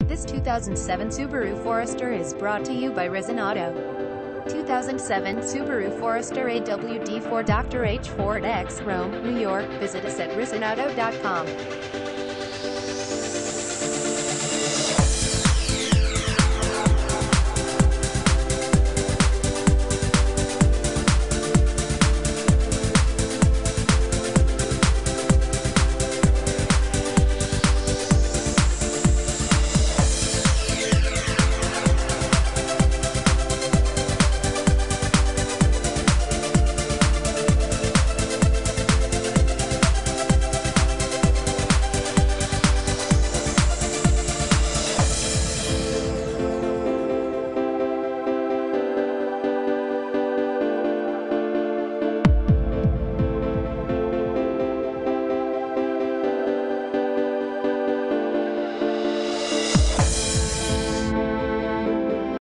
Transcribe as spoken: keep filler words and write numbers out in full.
This two thousand seven Subaru Forester is brought to you by Risen Auto. two thousand seven Subaru Forester A W D for Doctor H Ford X, Rome, New York. Visit us at risen auto dot com.